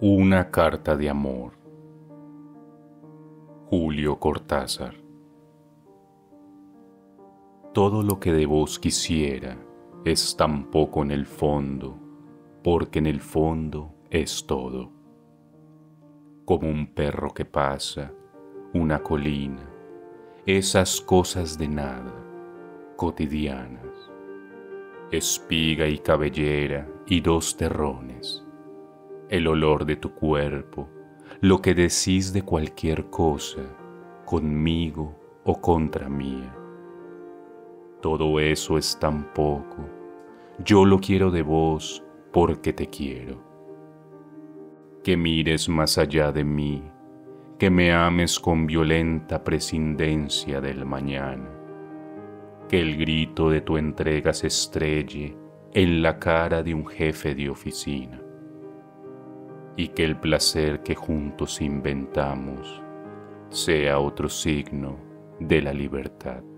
Una carta de amor. Julio Cortázar. Todo lo que de vos quisiera es tan poco en el fondo, porque en el fondo es todo. Como un perro que pasa, una colina, esas cosas de nada, cotidianas. Espiga y cabellera y dos terrones. El olor de tu cuerpo, lo que decís de cualquier cosa, conmigo o contra mía. Todo eso es tan poco, yo lo quiero de vos porque te quiero. Que mires más allá de mí, que me ames con violenta prescindencia del mañana. Que el grito de tu entrega se estrelle en la cara de un jefe de oficina. Y que el placer que juntos inventamos sea otro signo de la libertad.